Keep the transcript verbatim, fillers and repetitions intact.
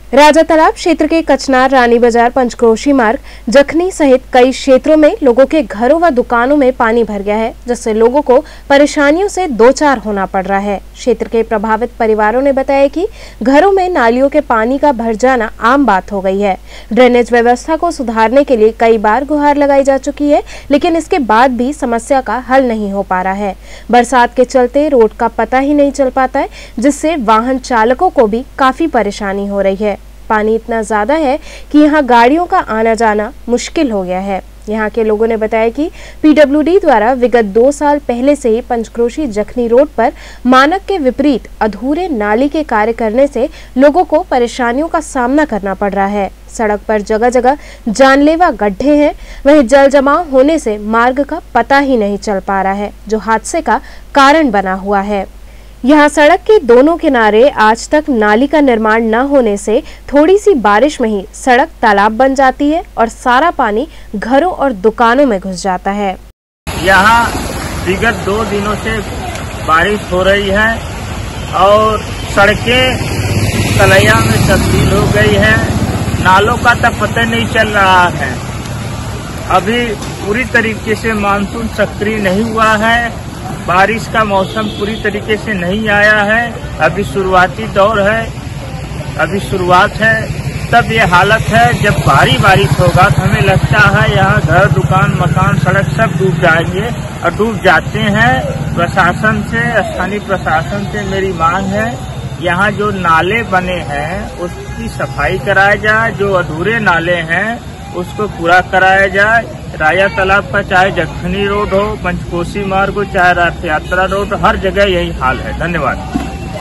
राजा तालाब क्षेत्र के कचनार, रानी बाजार, पंचक्रोशी मार्ग, जखनी सहित कई क्षेत्रों में लोगों के घरों व दुकानों में पानी भर गया है, जिससे लोगों को परेशानियों से दो चार होना पड़ रहा है। क्षेत्र के प्रभावित परिवारों ने बताया कि घरों में नालियों के पानी का भर जाना आम बात हो गई है। ड्रेनेज व्यवस्था को सुधारने के लिए कई बार गुहार लगाई जा चुकी है, लेकिन इसके बाद भी समस्या का हल नहीं हो पा रहा है। बरसात के चलते रोड का पता ही नहीं चल पाता है, जिससे वाहन चालकों को भी काफी परेशानी हो रही है। पानी इतना ज्यादा है कि यहाँ गाड़ियों का आना जाना मुश्किल हो गया है। यहाँ के लोगों ने बताया कि पीडब्ल्यूडी द्वारा विगत दो साल पहले से ही पंचक्रोशी जखनी रोड पर मानक के विपरीत अधूरे नाली के कार्य करने से लोगों को परेशानियों का सामना करना पड़ रहा है। सड़क पर जगह जगह जानलेवा गड्ढे हैं, वहीं जल जमाव होने से मार्ग का पता ही नहीं चल पा रहा है, जो हादसे का कारण बना हुआ है। यहाँ सड़क के दोनों किनारे आज तक नाली का निर्माण न होने से थोड़ी सी बारिश में ही सड़क तालाब बन जाती है और सारा पानी घरों और दुकानों में घुस जाता है। यहाँ विगत दो दिनों से बारिश हो रही है और सड़कें तलैया में तब्दील हो गई है। नालों का तो पता नहीं चल रहा है। अभी पूरी तरीके से मानसून सक्रिय नहीं हुआ है। बारिश का मौसम पूरी तरीके से नहीं आया है। अभी शुरुआती दौर है, अभी शुरुआत है। तब ये हालत है। जब भारी बारिश होगा तो हमें लगता है यहाँ घर, दुकान, मकान, सड़क सब डूब जाएंगे और डूब जाते हैं। प्रशासन से, स्थानीय प्रशासन से मेरी मांग है, यहाँ जो नाले बने हैं उसकी सफाई कराया जाए। जो अधूरे नाले हैं उसको पूरा कराया जाए। राजा तालाब का चाहे जखनी रोड हो, पंचकोशी मार्ग हो, चाहे रथ यात्रा रोड, हर जगह यही हाल है। धन्यवाद।